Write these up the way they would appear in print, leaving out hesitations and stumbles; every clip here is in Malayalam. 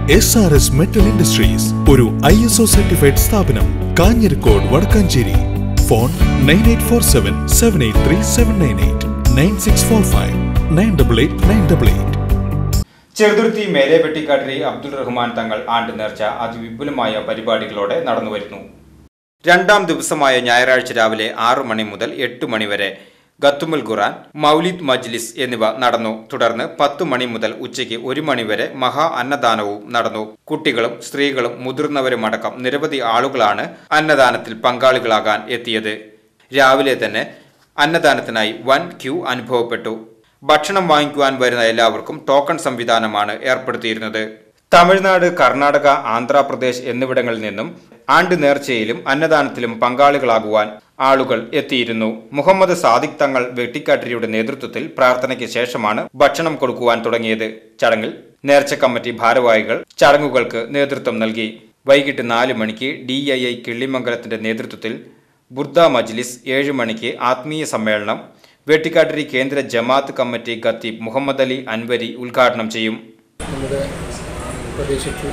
SRS Metal Industries, ഒരു ISO സർട്ടിഫൈഡ് സ്ഥാപനം, കാഞ്ഞിരക്കോട് വടക്കാഞ്ചേരി. ഫോൺ 9847 783 798 9645 988 988. ചെറുതുരുത്തി മേലെ വെട്ടിക്കാട്ടിരി അബ്ദുൾ റഹ്മാൻ തങ്ങൾ ആണ്ട് നേർച്ച അതിവിപുലമായ പരിപാടികളോടെ നടന്നുവരുന്നു. രണ്ടാം ദിവസമായ ഞായറാഴ്ച രാവിലെ 6 മണി മുതൽ 8 മണി വരെ ഖത്തുമുൽ ഖുർആൻ, മൗലിദ് മജ്ലിസ് എന്നിവ നടന്നു. തുടർന്ന് 10 മണി മുതൽ ഉച്ചയ്ക്ക് 1 മണി വരെ മഹാ അന്നദാനവും നടന്നു. കുട്ടികളും സ്ത്രീകളും മുതിർന്നവരുമടക്കം നിരവധി ആളുകളാണ് അന്നദാനത്തിൽ പങ്കാളികളാകാൻ എത്തിയത്. രാവിലെ തന്നെ അന്നദാനത്തിനായി വൻ ക്യൂ അനുഭവപ്പെട്ടു. ഭക്ഷണം വാങ്ങിക്കുവാൻ വരുന്ന എല്ലാവർക്കും ടോക്കൺ സംവിധാനമാണ് ഏർപ്പെടുത്തിയിരുന്നത്. തമിഴ്നാട്, കർണാടക, ആന്ധ്രാപ്രദേശ് എന്നിവിടങ്ങളിൽ നിന്നും ആണ്ട് നേർച്ചയിലും അന്നദാനത്തിലും പങ്കാളികളാകുവാൻ ആളുകൾ എത്തിയിരുന്നു. മുഹമ്മദ് സാദിഖ് തങ്ങൾ വെട്ടിക്കാട്ടിരിയുടെ നേതൃത്വത്തിൽ പ്രാർത്ഥനയ്ക്ക് ശേഷമാണ് ഭക്ഷണം കൊടുക്കുവാൻ തുടങ്ങിയത്. ചടങ്ങിൽ നേർച്ച കമ്മിറ്റി ഭാരവാഹികൾ ചടങ്ങുകൾക്ക് നേതൃത്വം നൽകി. വൈകിട്ട് 4 മണിക്ക് DII കിള്ളിമംഗലത്തിന്റെ നേതൃത്വത്തിൽ ബുർദ മജ്ലിസ്, 7 മണിക്ക് ആത്മീയ സമ്മേളനം വെട്ടിക്കാട്ടിരി കേന്ദ്ര ജമാഅത്ത് കമ്മിറ്റി ഖത്തീബ് മുഹമ്മദ് അലി അൻവരി ഉദ്ഘാടനം ചെയ്യും. നമ്മുടെ പ്രദേശത്ത്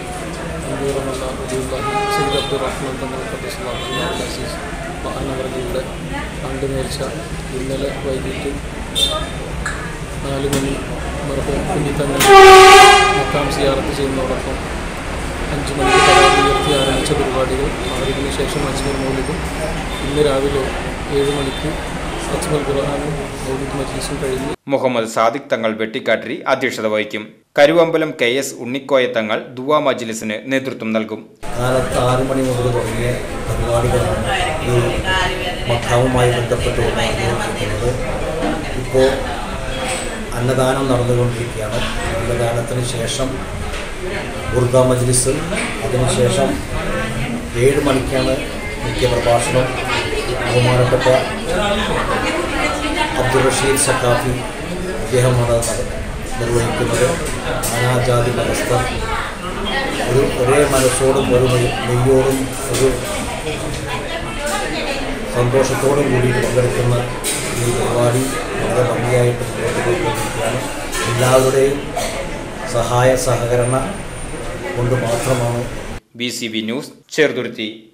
സയ്യിദ് അബ്ദുൾ റഹ്മാൻ തങ്ങൾ മഹാനഗരങ്ങളുടെ ആണ്ട് നേർച്ച ഇന്നലെ വൈകിട്ട് 4 മണി കുഞ്ഞിത്തങ്ങൾ മക്കാം സിയാറത്ത് ചെയ്യുന്നതോടൊപ്പം 5 മണിക്ക് പതാക ഉയർത്തി ആരംഭിച്ച പരിപാടികൾ ആറിന് ശേഷം അജ്മീർ മൗലിദും ഇന്ന് രാവിലെ 7 മണിക്ക് ഖത്തുമുൽ ഖുർആനും മൗലിദ് മജ്ലിസും കഴിഞ്ഞു. മുഹമ്മദ് സാദിഖ് തങ്ങൾ വെട്ടിക്കാട്ടിരി അധ്യക്ഷത വഹിക്കും. കരുവമ്പലം KS ഉണ്ണിക്കോയ തങ്ങൾ ദുആ മജ്ലിസിന് നേതൃത്വം നൽകും. കാലത്ത് 6 മണി മുതൽ തുടങ്ങിയ പരിപാടികളാണ് ഈ മക്കാവുമായി ബന്ധപ്പെട്ട് നടന്നുകൊണ്ടിരിക്കുന്നത്. ഇപ്പോൾ അന്നദാനം നടന്നുകൊണ്ടിരിക്കുകയാണ്. അന്നദാനത്തിന് ശേഷം ബുർദ മജ്ലിസ്, അതിനുശേഷം 7 മണിക്കാണ് മുഖ്യ പ്രഭാഷണം. ബഹുമാനപ്പെട്ട അബ്ദുൾ റഷീദ് സഖാഫി അദ്ദേഹമാണ് നിർവഹിക്കുന്നത്. നാനാജാതി മതസ്ഥർ ഒരേ മനസ്സോടും ഒരു നെയ്യോടും ഒരു സന്തോഷത്തോടും കൂടിയിട്ട് പങ്കെടുക്കുന്ന ഈ പരിപാടി വളരെ ഭംഗിയായിട്ട് മുന്നോട്ട് പോയിക്കൊണ്ടിരിക്കുകയാണ്. എല്ലാവരുടെയും സഹായ സഹകരണ കൊണ്ട് മാത്രമാണ്. BCB news, Cheruthuruthy.